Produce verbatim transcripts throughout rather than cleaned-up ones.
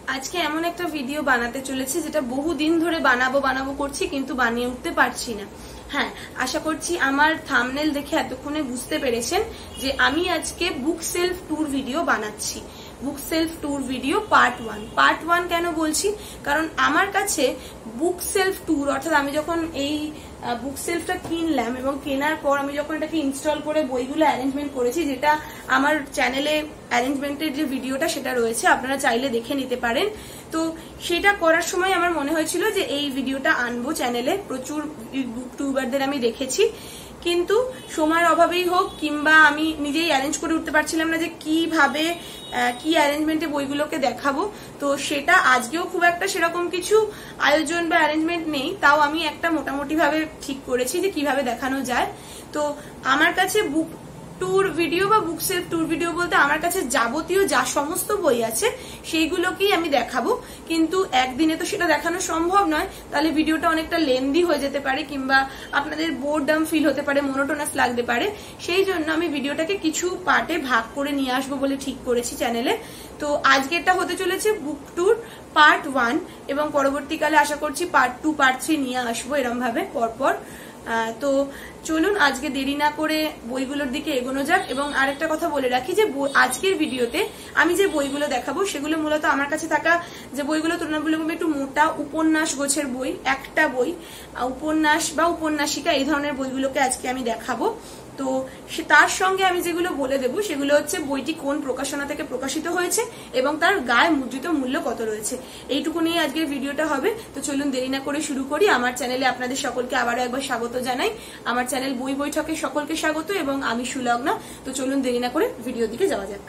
আজকে এমন একটা ভিডিও বানাতে চলেছি যেটা বহুদিন ধরে বানাবো বানাবো করছি কিন্তু বানিয়ে উঠতে পারছি না। হ্যাঁ, আশা করছি আমার থাম্বনেল দেখে এতক্ষণে বুঝতে পেরেছেন যে আমি আজকে বুক সেলফ ট্যুর ভিডিও বানাচ্ছি। Book shelf tour video part one. Part one কেন বলছি, কারণ আমার কাছে বুক সেলফ ট্যুর অর্থাৎ আমি যখন এই বুক সেলফটা কিনলাম এবং কেনার পর আমি যখন এটাকে ইনস্টল করে বইগুলো অ্যারেঞ্জমেন্ট করেছি, যেটা আমার চ্যানেলে অ্যারেঞ্জমেন্টের যে ভিডিওটা সেটা রয়েছে, আপনারা চাইলে দেখে নিতে পারেন। তো সেটা করার সময় আমার মনে হয়েছিল যে এই ভিডিওটা আনবো চ্যানেলে। প্রচুর বুক ট্যুবারদের আমি দেখেছি, কিন্তু সময়ের অভাবেই হোক কিংবা আমি নিজেই অ্যারেঞ্জ করে উঠতে পারছিলাম না যে কিভাবে কি অ্যারেঞ্জমেন্টে বইগুলোকে দেখাবো। তো সেটা আজকেও খুব একটা সেরকম কিছু আয়োজন বা অ্যারেঞ্জমেন্ট নেই, তাও আমি একটা মোটামুটি ভাবে ঠিক করেছি যে কিভাবে দেখানো যায়। তো আমার কাছে বুক ট্যুর ভিডিও বা বুক সেলফ ট্যুর ভিডিও বলতে আমার কাছে যাবতীয় যা সমস্ত বই আছে সেইগুলোকেই আমি দেখাবো, কিন্তু একদিনে তো সেটা দেখানো সম্ভব নয়, তাহলে ভিডিওটা অনেকটা লেন্দি হয়ে যেতে পারে কিংবা আপনাদের বোরডাম ফিল হতে পারে, মোনোটোনাস লাগতে পারে। সেই জন্য আমি ভিডিওটাকে কিছু পার্টে ভাগ করে নিয়ে আসবো বলে ঠিক করেছি চ্যানেলে। তো আজকেরটা হতে চলেছে বুক ট্যুর পার্ট ওয়ান এবং পরবর্তীকালে আশা করছি পার্ট টু পার্ট থ্রি নিয়ে আসবো এরম ভাবে পরপর। তো চলুন আজকে দেরি না করে বইগুলোর দিকে এগোনো যাক। এবং আরেকটা কথা বলে রাখি যে আজকের ভিডিওতে আমি যে বইগুলো দেখাবো সেগুলো মূলত আমার কাছে থাকা যে বইগুলো তুলনামূলকভাবে একটু মোটা উপন্যাস গোছের বই, একটা বই উপন্যাস বা উপন্যাসিকা এই ধরনের বইগুলোকে আজকে আমি দেখাবো। তো তার সঙ্গে আমি যেগুলো বলে দেবো সেগুলো হচ্ছে বইটি কোন প্রকাশনা থেকে প্রকাশিত হয়েছে এবং তার গায়ে মুদ্রিত মূল্য কত রয়েছে, এইটুকু নিয়ে আজকের ভিডিওটা হবে। তো চলুন দেরি না করে শুরু করি। আমার চ্যানেলে আপনাদের সকলকে আবারও একবার স্বাগত জানাই। আমার চ্যানেল বই বৈঠকে সকলকে স্বাগত এবং আমি সুলগ্না। তো চলুন দেরি না করে ভিডিওর দিকে যাওয়া যাক।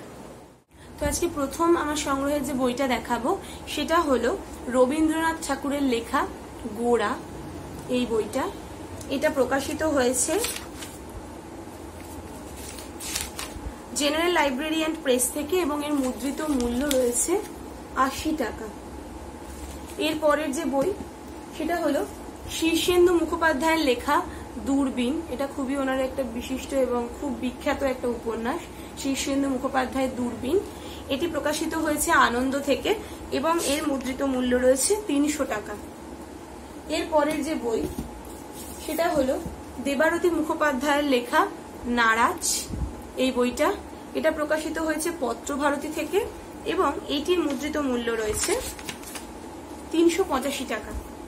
তো আজকে প্রথম আমার সংগ্রহের যে বইটা দেখাবো সেটা হলো রবীন্দ্রনাথ ঠাকুরের লেখা গোরা, এই বইটা। এটা প্রকাশিত হয়েছে জেনারেল লাইব্রেরি অ্যান্ড প্রেস থেকে এবং এর মুদ্রিত মূল্য রয়েছে আশি টাকা। এর পরের যে বই সেটা হলো শীর্ষেন্দু মুখোপাধ্যায়ের লেখা দূরবীন। এটা খুবই ওনার একটা বিশিষ্ট এবং খুব বিখ্যাত একটা উপন্যাস, শীর্ষেন্দু মুখোপাধ্যায়ের দূরবীন। এটি প্রকাশিত হয়েছে আনন্দ থেকে এবং এর মুদ্রিত মূল্য রয়েছে তিনশো টাকা। এর পরের যে বই সেটা হলো দেবারতী মুখোপাধ্যায়ের লেখা নারাজ, এই বইটা। এটা প্রকাশিত হয়েছে পত্রভারতী থেকে এবং এইটির মুদ্রিত মূল্য রয়েছে তিনশো পঁচাশি টাকা।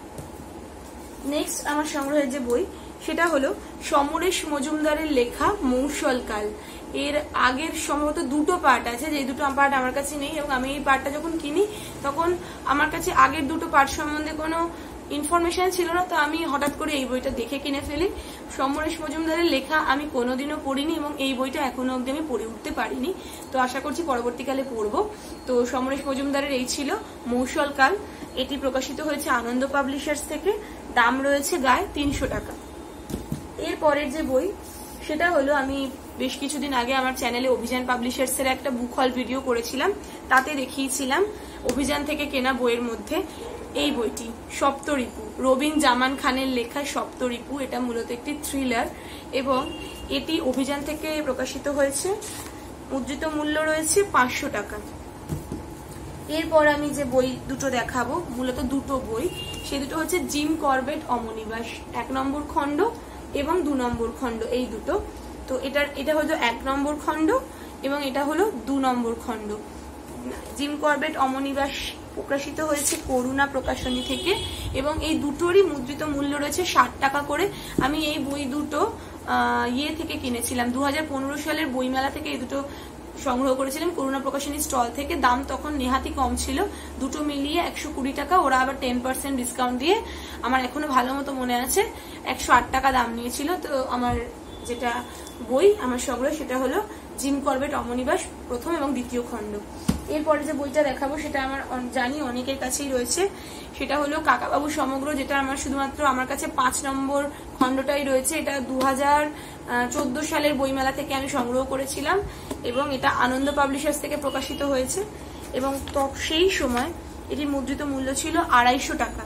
নেক্সট আমার সংগ্রহের যে বই সেটা হলো সমরেশ মজুমদারের লেখা মৌসলকাল। এর আগের সম্ভবত দুটো পার্ট আছে, যে দুটো পার্ট আমার কাছে নেই এবং আমি এই পার্টটা যখন কিনি তখন আমার কাছে আগের দুটো পার্ট সম্বন্ধে কোনো ইনফরমেশন ছিল না, তো আমি হঠাৎ করে এই বইটা দেখে কিনে ফেলি। সমরেশ মজুমদারের লেখা আমি কোনোদিনও পড়িনি এবং এই বইটা এখনো অব্দি আমি পড়ে উঠতে পারিনি, তো আশা করছি পরবর্তীকালে পড়বো। তো সমরেশ মজুমদারের এই ছিল মৌসলকাল। এটি প্রকাশিত হয়েছে আনন্দ পাবলিশার্স থেকে, দাম রয়েছে গায়ে তিনশো টাকা। এর পরের যে বই সেটা হলো আমি বেশ কিছুদিন আগে আমার চ্যানেলে অভিযান পাবলিশার্স এর একটা বুক হল ভিডিও করেছিলাম, তাতে দেখিয়েছিলাম অভিযান থেকে কেনা বইয়ের মধ্যে এই বইটি সপ্তরিপু, রবিন জামান খানের লেখা সপ্তরিপু। এটা মূলত একটি থ্রিলার এবং এটি অভিযান থেকে প্রকাশিত হয়েছে, মুদ্রিত মূল্য রয়েছে পাঁচশো টাকা। এরপর আমি যে বই দুটো দেখাবো, মূলত দুটো বই, সে দুটো হচ্ছে জিম করবেট অমনিবাস, এক নম্বর খণ্ড এবং দু নম্বর খণ্ড, এই দুটো। তো এটার এটা হলো এক নম্বর খণ্ড এবং এটা হলো দু নম্বর খণ্ড। জিম করবেট অমনিবাস প্রকাশিত হয়েছে করুণা প্রকাশনী থেকে এবং এই দুটোরই মুদ্রিত মূল্য রয়েছে ষাট টাকা করে। আমি এই বই দুটো ইয়ে থেকে কিনেছিলাম, দু হাজার পনেরো সালের বইমেলা থেকে এই দুটো সংগ্রহ করেছিলাম করুণা প্রকাশনী স্টল থেকে। দাম তখন নেহাতি কম ছিল, দুটো মিলিয়ে একশো কুড়ি টাকা। ওরা আবার টেন পার্সেন্ট ডিসকাউন্ট দিয়ে আমার এখনো ভালো মতো মনে আছে একশো আট টাকা দাম নিয়েছিল। তো আমার যেটা বই আমার সংগ্রহ সেটা হলো জিম করবেট অমনিবাস প্রথম এবং দ্বিতীয় খণ্ড। এরপরে যে বইটা দেখাবো সেটা আমার জানি অনেকের কাছেই রয়েছে, সেটা হলো কাকাবাবু সমগ্র, যেটা আমার শুধুমাত্র আমার কাছে পাঁচ নম্বর খণ্ডটাই রয়েছে। এটা দু হাজার চোদ্দ সালের বইমেলা থেকে আমি সংগ্রহ করেছিলাম এবং এটা আনন্দ পাবলিশার্স থেকে প্রকাশিত হয়েছে এবং সেই সময় এটির মুদ্রিত মূল্য ছিল আড়াইশো টাকা।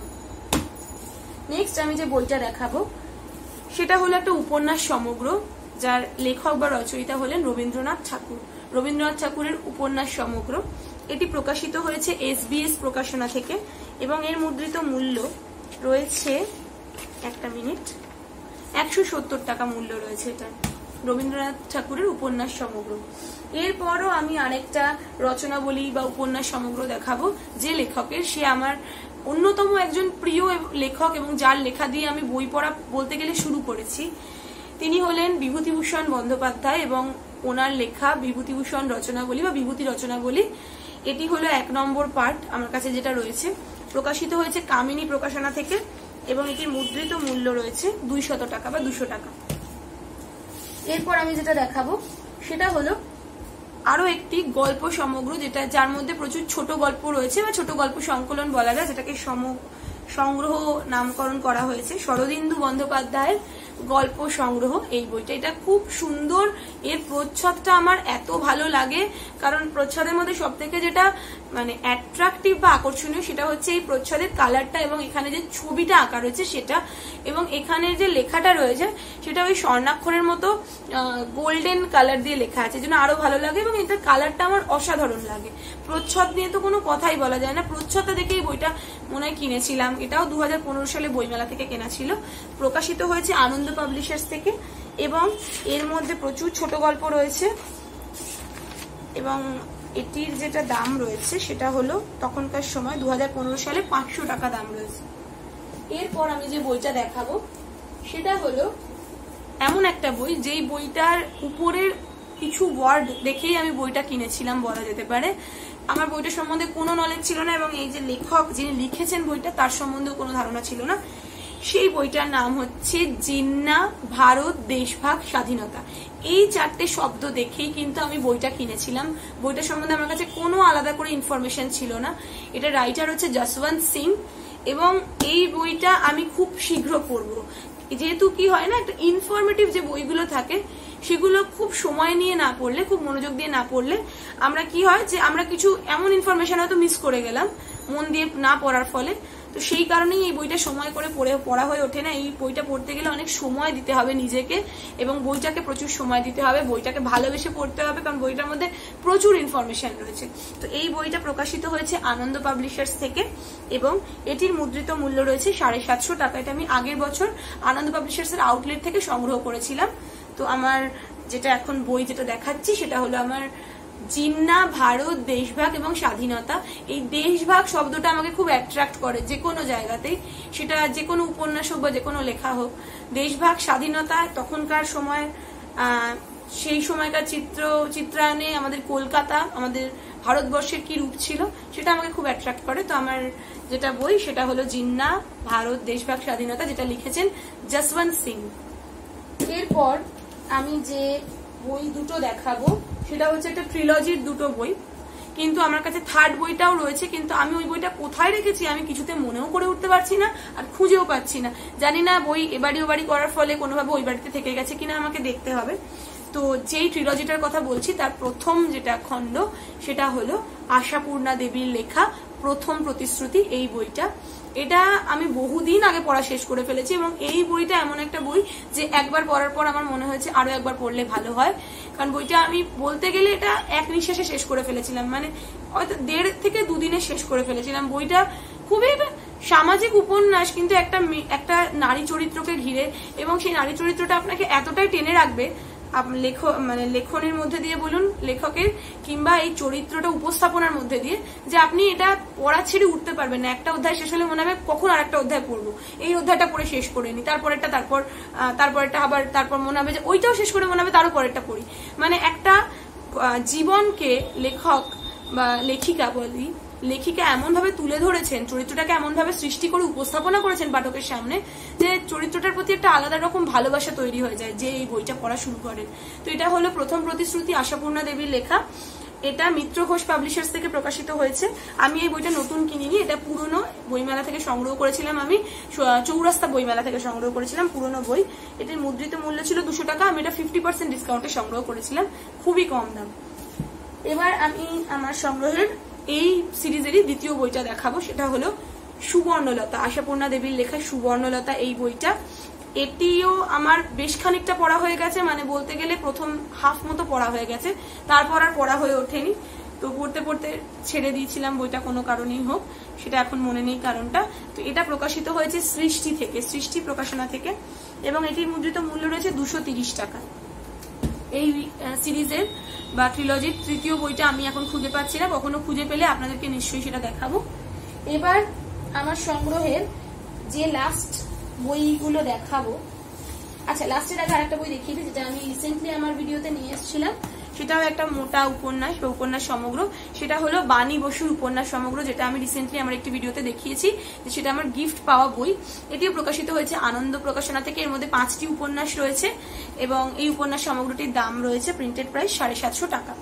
নেক্সট আমি যে বইটা দেখাবো সেটা হলো একটা উপন্যাস সমগ্র, যার লেখক বা রচয়িতা হলেন রবীন্দ্রনাথ ঠাকুর। রবীন্দ্রনাথ ঠাকুরের উপন্যাস সমগ্র। এটি প্রকাশিত হয়েছে এসবিএস প্রকাশনা থেকে এবং এর মুদ্রিত মূল্য রয়েছে একটা মিনিট একশো সত্তর টাকা মূল্য রয়েছে এটা। রবীন্দ্রনাথ ঠাকুরের উপন্যাস সমগ্র। এরপরও আমি আরেকটা রচনাবলী বা উপন্যাস সমগ্র দেখাবো যে লেখকের, সে আমার অন্যতম একজন প্রিয় লেখক এবং যার লেখা দিয়ে আমি বই পড়া বলতে গেলে শুরু করেছি। তিনি হলেন বিভূতিভূষণ বন্দ্যোপাধ্যায় এবং ওনার লেখা বিভূতিভূষণ রচনাবলী বা বিভূতি রচনাবলী। এটি হলো এক নম্বর পার্ট আমার কাছে যেটা রয়েছে, প্রকাশিত হয়েছে কামিনী প্রকাশনা থেকে এবং এটির মুদ্রিত মূল্য রয়েছে দুইশত টাকা বা দুশো টাকা। এরপর আমি যেটা দেখাবো সেটা হলো আরো একটি গল্প সমগ্র, যেটা যার মধ্যে প্রচুর ছোট গল্প রয়েছে বা ছোট গল্প সংকলন বলা যায়, যেটাকে সম সংগ্রহ নামকরণ করা হয়েছে। শরদিন্দু বন্দ্যোপাধ্যায়ের গল্প সংগ্রহ এই বইটা, এটা খুব সুন্দর। এর প্রচ্ছদটা আমার এত ভালো লাগে, কারণ প্রচ্ছদের মধ্যে সব থেকে যেটা মানে অ্যাট্রাকটিভ বা আকর্ষণীয় সেটা হচ্ছে এই প্রচ্ছদের কালারটা এবং এখানে যে ছবিটা আঁকা রয়েছে সেটা, এবং এখানে যে লেখাটা রয়েছে সেটা ওই স্বর্ণাক্ষরের মতো গোল্ডেন কালার দিয়ে লেখা আছে, যেন আরো ভালো লাগে এবং এটার কালারটা আমার অসাধারণ লাগে। প্রচ্ছদ নিয়ে তো কোনো কথাই বলা যায় না, প্রচ্ছদটা দেখে এই বইটা মনে হয় কিনেছিলাম। এটাও দু হাজার পনেরো সালে বইমেলা থেকে কেনা ছিল। প্রকাশিত হয়েছে আনন্দ পাবলিশার্স থেকে এবং এর মধ্যে প্রচুর ছোট গল্প রয়েছে এবং এটির যেটা দাম রয়েছে সেটা হলো তখনকার সময় দু হাজার পনেরো সালে পাঁচশো টাকা দাম রয়েছে। এরপর আমি যে বইটা দেখাবো সেটা হলো এমন একটা বই যেই বইটার উপরের কিছু ওয়ার্ড দেখেই আমি বইটা কিনেছিলাম বলা যেতে পারে। আমার বইটার সম্বন্ধে কোনো নলেজ ছিল না এবং এই যে লেখক যিনি লিখেছেন বইটা তার সম্বন্ধেও কোনো ধারণা ছিল না। সেই বইটার নাম হচ্ছে জিন্না, ভারত, দেশভাগ, স্বাধীনতা। এই চারটে শব্দ দেখেই কিন্তু আমি বইটা কিনেছিলাম। বইটার সম্বন্ধে আমার কাছে কোনো আলাদা করে ইনফরমেশন ছিল না। এটা রাইটার হচ্ছে যশবন্ত সিং এবং এই বইটা আমি খুব শীঘ্র পড়বো। যেহেতু কি হয় না, একটা ইনফরমেটিভ যে বইগুলো থাকে সেগুলো খুব সময় নিয়ে না পড়লে, খুব মনোযোগ দিয়ে না পড়লে আমরা কি হয় যে আমরা কিছু এমন ইনফরমেশন হয়তো মিস করে গেলাম মন দিয়ে না পড়ার ফলে। তো সেই কারণেই এই বইটা সময় করে পড়ে পড়া হয়ে ওঠে না। এই বইটা পড়তে গেলে অনেক সময় দিতে হবে নিজেকে এবং বইটাকে প্রচুর সময় দিতে হবে, বইটাকে ভালোবেসে পড়তে হবে, কারণ বইটার মধ্যে প্রচুর ইনফরমেশন রয়েছে। তো এই বইটা প্রকাশিত হয়েছে আনন্দ পাবলিশার্স থেকে এবং এটির মুদ্রিত মূল্য রয়েছে সাড়ে সাতশো টাকা। এটা আমি আগের বছর আনন্দ পাবলিশার্স এর আউটলেট থেকে সংগ্রহ করেছিলাম। তো আমার যেটা এখন বই যেটা দেখাচ্ছি সেটা হলো আমার জিন্না, ভারত, দেশভাগ এবং স্বাধীনতা। এই দেশভাগ শব্দটা আমাকে খুব অ্যাট্রাক্ট করে যে কোনো জায়গাতেই, সেটা যে কোনো উপন্যাস হোক বা যে কোনো লেখা হোক। দেশভাগ, স্বাধীনতা, তখনকার সময় আহ সেই সময়কার চিত্র চিত্রায়নে আমাদের কলকাতা, আমাদের ভারতবর্ষের কি রূপ ছিল সেটা আমাকে খুব অ্যাট্রাক্ট করে। তো আমার যেটা বই সেটা হলো জিন্না, ভারত, দেশভাগ, স্বাধীনতা, যেটা লিখেছেন যশবন্ত সিং। এরপর আমি যে বই দুটো দেখাবো সেটা হচ্ছে একটা ট্রিলজির দুটো বই, কিন্তু আমার কাছে থার্ড বইটাও রয়েছে, কিন্তু আমি ওই বইটা কোথায় রেখেছি আমি কিছুতে মনেও করে উঠতে পারছি না আর খুঁজেও পাচ্ছি না। জানি না বই এবাড়ি ওবাড়ি করার ফলে কোনোভাবে ওই বাড়িতে থেকে গেছে কিনা, আমাকে দেখতে হবে। তো যেই ট্রিলজিটার কথা বলছি তার প্রথম যেটা খণ্ড সেটা হলো আশাপূর্ণা দেবীর লেখা প্রথম প্রতিশ্রুতি। এই বইটা এটা আমি বহুদিন আগে পড়া শেষ করে ফেলেছি এবং এই বইটা এমন একটা বই যে একবার পড়ার পর আমার মনে হয়েছে আরো একবার পড়লে ভালো হয়, কারণ বইটা আমি বলতে গেলে এটা এক নিঃশ্বাসে শেষ করে ফেলেছিলাম, মানে হয়তো দেড় থেকে দুদিনে শেষ করে ফেলেছিলাম। বইটা খুবই সামাজিক উপন্যাস, কিন্তু একটা একটা নারী চরিত্রকে ঘিরে এবং সেই নারী চরিত্রটা আপনাকে এতটাই টেনে রাখবে লেখ মানে লেখনের মধ্যে দিয়ে বলুন, লেখকের কিংবা এই চরিত্রটা উপস্থাপনার মধ্যে দিয়ে, যে আপনি এটা পড়া ছেড়ে উঠতে পারবেন না। একটা অধ্যায় শেষ হলে মনে হবে কখন আর একটা অধ্যায় পড়বো, এই অধ্যায়টা পড়ে শেষ করে নি, তারপরেরটা তারপর তারপরেরটা আবার তারপর মনে হবে যে ওইটাও শেষ করে মনে হবে তারও পরেরটা পড়ি। মানে একটা জীবনকে লেখক বা লেখিকা বলি লেখিকা এমন ভাবে তুলে ধরেছেন, চরিত্রটাকে এমন ভাবে সৃষ্টি করে উপস্থাপনা করেছেন পাঠকের সামনে যে চরিত্রটার প্রতি একটা আলাদা রকম ভালোবাসা তৈরি হয়ে যায় যে এই বইটা পড়া শুরু করেন। তো এটা হলো প্রথম প্রতিশ্রুতি, আশাপূর্ণা দেবীর লেখা। এটা মিত্র ঘোষ পাবলিশার্স থেকে প্রকাশিত হয়েছে। আমি এই বইটা নতুন কিনিনি, এটা পুরনো বইমেলা থেকে সংগ্রহ করেছিলাম, আমি চৌরাস্তা বইমেলা থেকে সংগ্রহ করেছিলাম পুরনো বই। এটির মুদ্রিত মূল্য ছিল দুশো টাকা, আমি এটা ফিফটি পার্সেন্ট ডিসকাউন্টে সংগ্রহ করেছিলাম, খুবই কম দাম। এবার আমি আমার সংগ্রহের এই সিরিজেরই দ্বিতীয় বইটা দেখাবো, সেটা হলো সুবর্ণলতা, আশাপূর্ণা দেবীর লেখা সুবর্ণলতা। এই বইটা এটিও আমার বেশ খানিকটা পড়া হয়ে গেছে, মানে বলতে গেলে প্রথম হাফ মতো পড়া হয়ে গেছে, তারপর আর পড়া হয়ে ওঠেনি। তো পড়তে পড়তে ছেড়ে দিয়েছিলাম বইটা কোনো কারণেই হোক, সেটা এখন মনে নেই কারণটা। তো এটা প্রকাশিত হয়েছে সৃষ্টি থেকে, সৃষ্টি প্রকাশনা থেকে, এবং এটির মুদ্রিত মূল্য রয়েছে দুশো তিরিশ টাকা। এই সিরিজের বা ট্রিলজির তৃতীয় বইটা আমি এখন খুঁজে পাচ্ছি না, কখনো খুঁজে পেলে আপনাদেরকে নিশ্চয়ই সেটা দেখাবো। এবার আমার সংগ্রহের যে লাস্ট বইগুলো দেখাবো, আচ্ছা লাস্টের আগে আরেকটা বই দেখিয়ে দিই যেটা আমি রিসেন্টলি আমার ভিডিওতে নিয়ে এসেছিলাম, সেটাও একটা মোটা উপন্যাস বা উপন্যাস সমগ্র। সেটা হলো বাণী বসুর উপন্যাস সমগ্র, যেটা আমি রিসেন্টলি আমার একটি ভিডিওতে দেখিয়েছি, সেটা আমার গিফট পাওয়া বই। এটিও প্রকাশিত হয়েছে আনন্দ প্রকাশনা থেকে। এর মধ্যে পাঁচটি উপন্যাস রয়েছে এবং এই উপন্যাস সমগ্রটির দাম রয়েছে প্রিন্টেড প্রাইস সাড়ে সাতশো টাকা।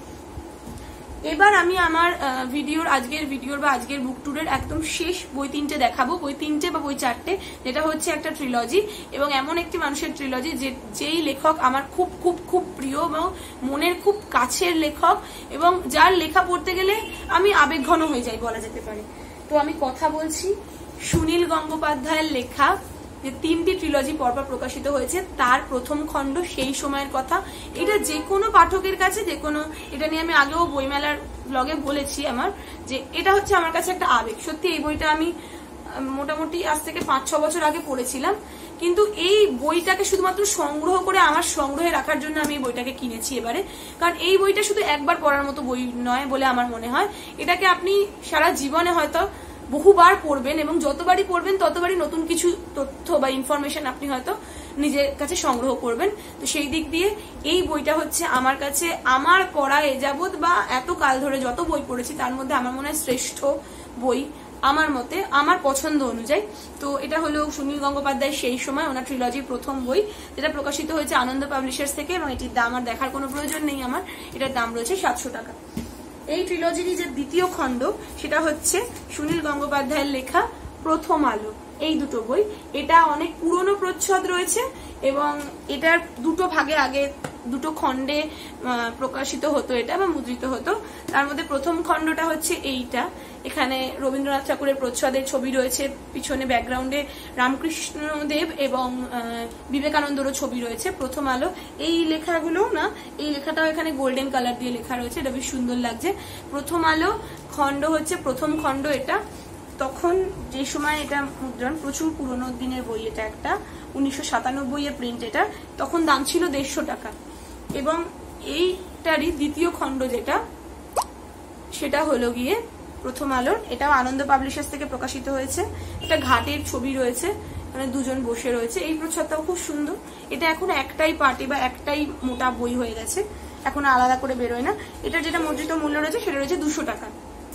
এবার আমি আমার ভিডিওর আজকের ভিডিওর বা আজকের বুক ট্যুরের একদম শেষ বই তিনটে দেখাবো, বই তিনটে বা বই চারটে, যেটা হচ্ছে একটা ট্রিলজি এবং এমন একটি মানুষের ট্রিলজি যে যেই লেখক আমার খুব খুব খুব প্রিয় এবং মনের খুব কাছের লেখক এবং যার লেখা পড়তে গেলে আমি আবেগঘন হয়ে যাই বলা যেতে পারে। তো আমি কথা বলছি সুনীল গঙ্গোপাধ্যায়ের লেখা যে তিনটি ট্রিলজি পরপর প্রকাশিত হয়েছে, তার প্রথম খণ্ড সেই সময়ের কথা। এটা যে কোনো পাঠকের কাছে, যে কোনো, এটা নিয়ে আমি আগেও বইমেলার ব্লগে বলেছি আমার, যে এটা হচ্ছে আমার কাছে একটা আবেগ। সত্যি এই বইটা আমি মোটামুটি আজ থেকে পাঁচ ছ বছর আগে পড়েছিলাম, কিন্তু এই বইটাকে শুধুমাত্র সংগ্রহ করে আমার সংগ্রহে রাখার জন্য আমি এই বইটাকে কিনেছি এবারে। কারণ এই বইটা শুধু একবার পড়ার মতো বই নয় বলে আমার মনে হয়, এটাকে আপনি সারা জীবনে হয়তো বহুবার পড়বেন এবং যতবারই পড়বেন ততবারই নতুন কিছু তথ্য বা ইনফরমেশন আপনি হয়তো নিজের কাছে সংগ্রহ করবেন। তো সেই দিক দিয়ে এই বইটা হচ্ছে আমার কাছে আমার পড়া এ যাবৎ বা এত কাল ধরে যত বই পড়েছি তার মধ্যে আমার মনে হয় শ্রেষ্ঠ বই আমার মতে, আমার পছন্দ অনুযায়ী। তো এটা হলো সুনীল গঙ্গোপাধ্যায় সেই সময়, ওনার ট্রিলজির প্রথম বই, যেটা প্রকাশিত হয়েছে আনন্দ পাবলিশার্স থেকে এবং এটির দাম আর দেখার কোনো প্রয়োজন নেই আমার, এটার দাম রয়েছে সাতশো টাকা। এই ট্রিলজির যে দ্বিতীয় খণ্ড সেটা হচ্ছে সুনীল গঙ্গোপাধ্যায়ের লেখা প্রথম আলো। এই দুটো বই, এটা অনেক পুরনো প্রচ্ছদ রয়েছে এবং এটার দুটো ভাগে আগে দুটো খণ্ডে প্রকাশিত হতো এটা বা মুদ্রিত হতো। তার মধ্যে প্রথম খণ্ডটা হচ্ছে এইটা, এখানে রবীন্দ্রনাথ ঠাকুরের প্রচ্ছদের ছবি রয়েছে, পিছনে ব্যাকগ্রাউন্ডে রামকৃষ্ণদেব এবং বিবেকানন্দেরও ছবি রয়েছে। প্রথম আলো, এই লেখাগুলো না, এই লেখাটাও এখানে গোল্ডেন কালার দিয়ে লেখা রয়েছে, এটা বেশ সুন্দর লাগছে। প্রথম আলো খণ্ড হচ্ছে প্রথম খণ্ড এটা। তখন যে সময় এটা মুদ্রণ, প্রচুর পুরোনো দিনের বই, এটা একটা উনিশশো সাতানব্বই এর প্রিন্ট, এটা তখন দাম ছিল দেড়শো টাকা। এবং এইটারই দ্বিতীয় খণ্ড যেটা, সেটা হলো গিয়ে প্রথম আলোর, এটাও আনন্দ পাবলিশার্স থেকে প্রকাশিত হয়েছে। এটা ঘাটের ছবি রয়েছে, মানে দুজন বসে রয়েছে, এই প্রচ্ছদটাও খুব সুন্দর। এটা এখন একটাই পার্টি বা একটাই মোটা বই হয়ে গেছে, এখন আলাদা করে বেরোয় না। এটার যেটা মুদ্রিত মূল্য রয়েছে সেটা রয়েছে দুশো টাকা।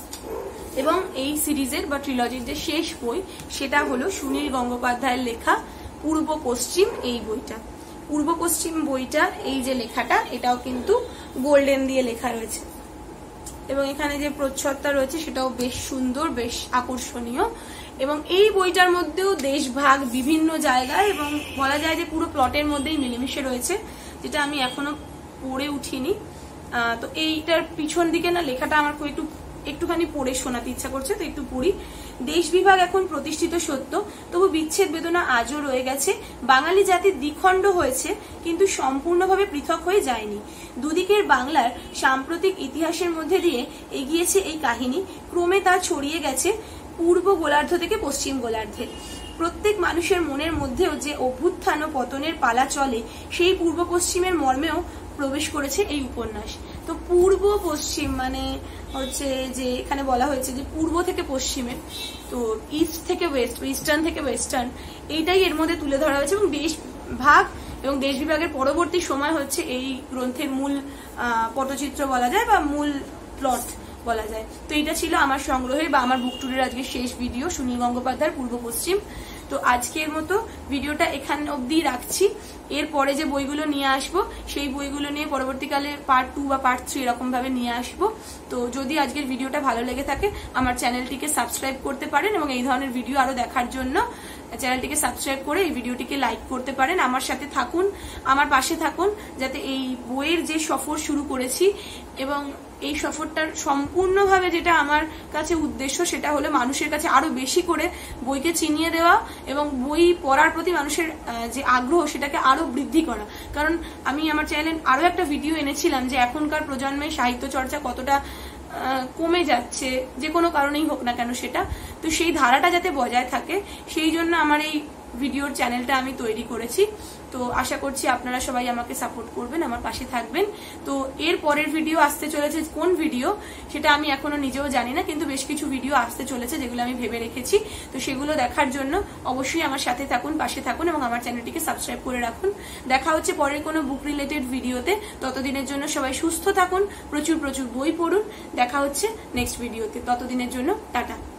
এবং এই সিরিজের বা ট্রিলজির যে শেষ বই সেটা হলো সুনীল গঙ্গোপাধ্যায়ের লেখা পূর্ব পশ্চিম। এই বইটা, পূর্ব পশ্চিম বইটা, এই যে লেখাটা, এটাও কিন্তু গোল্ডেন দিয়ে লেখা রয়েছে এবং এখানে যে প্রচ্ছদটা রয়েছে সেটাও বেশ সুন্দর, বেশ আকর্ষণীয়। এবং এই বইটার মধ্যেও দেশভাগ বিভিন্ন জায়গায় এবং বলা যায় যে পুরো প্লটের মধ্যেই মিলেমিশে রয়েছে, যেটা আমি এখনো পড়ে উঠিনি। তো এইটার পিছন দিকে না লেখাটা আমার খুব একটু একটুখানি পড়ে শোনাতে ইচ্ছা করছে, তো একটু পড়ি। দেশ বিভাগ এখন প্রতিষ্ঠিত সত্য, তবু বিচ্ছেদ বেদনা আজও রয়ে গেছে। বাঙালি জাতির দ্বিখণ্ড হয়েছে কিন্তু সম্পূর্ণভাবে পৃথক হয়ে যায়নি। দুদিকের বাংলার সাম্প্রতিক ইতিহাসের মধ্যে দিয়ে এগিয়েছে এই কাহিনী, ক্রমে তা ছড়িয়ে গেছে পূর্ব গোলার্ধ থেকে পশ্চিম গোলার্ধে। প্রত্যেক মানুষের মনের মধ্যেও যে অভ্যুত্থান ও পতনের পালা চলে, সেই পূর্ব পশ্চিমের মর্মেও প্রবেশ করেছে এই উপন্যাস। তো পূর্ব পশ্চিম মানে হচ্ছে যে এখানে বলা হয়েছে যে পূর্ব থেকে পশ্চিমে, তো ইস্ট থেকে ওয়েস্ট, ইস্টার্ন থেকে ওয়েস্টার্ন, এইটাই এর মধ্যে তুলে ধরা হয়েছে। এবং দেশ ভাগ এবং দেশ বিভাগের পরবর্তী সময় হচ্ছে এই গ্রন্থের মূল পটচিত্র বলা যায় বা মূল প্লট বলা যায়। তো এটা ছিল আমার সংগ্রহের বা আমার বুক ট্যুরের আজকে শেষ ভিডিও, সুনীল গঙ্গোপাধ্যায়ের পূর্ব পশ্চিম। তো আজকের মতো ভিডিওটা এখানে অবধি রাখছি। এরপরে যে বইগুলো নিয়ে আসবো সেই বইগুলো নিয়ে পরবর্তীকালে পার্ট টু বা পার্ট থ্রি এরকম ভাবে নিয়ে আসবো। তো যদি আজকের ভিডিওটা ভালো লেগে থাকে আমার চ্যানেলটিকে সাবস্ক্রাইব করতে পারেন এবং এই ধরনের ভিডিও আরো দেখার জন্য চ্যানেলটিকে সাবস্ক্রাইব করে এই ভিডিওটিকে লাইক করতে পারেন। আমার সাথে থাকুন, আমার পাশে থাকুন, যাতে এই বইয়ের যে সফর শুরু করেছি এবং এই সফরটার সম্পূর্ণভাবে যেটা আমার কাছে উদ্দেশ্য সেটা হলো মানুষের কাছে আরো বেশি করে বইকে চিনিয়ে দেওয়া এবং বই পড়ার প্রতি মানুষের যে আগ্রহ সেটাকে আরো বৃদ্ধি করা। কারণ আমি আমার চ্যানেলে আরো একটা ভিডিও এনেছিলাম যে এখনকার প্রজন্মে সাহিত্য চর্চা কতটা কমে যাচ্ছে, যে কোনো কারণেই হোক না কেন সেটা, তো সেই ধারাটা যাতে বজায় থাকে সেই জন্য আমার এই ভিডিওর চ্যানেলটা আমি তৈরি করেছি। তো আশা করছি আপনারা সবাই আমাকে সাপোর্ট করবেন, আমার পাশে থাকবেন। তো এর পরের ভিডিও আসতে চলেছে, কোন ভিডিও সেটা আমি এখনো নিজেও জানি না, কিন্তু বেশ কিছু ভিডিও আসতে চলেছে যেগুলো আমি ভেবে রেখেছি। তো সেগুলো দেখার জন্য অবশ্যই আমার সাথে থাকুন, পাশে থাকুন এবং আমার চ্যানেলটিকে সাবস্ক্রাইব করে রাখুন। দেখা হচ্ছে পরের কোনো বুক রিলেটেড ভিডিওতে। ততদিনের জন্য সবাই সুস্থ থাকুন, প্রচুর প্রচুর বই পড়ুন। দেখা হচ্ছে নেক্সট ভিডিওতে, ততদিনের জন্য টাটা।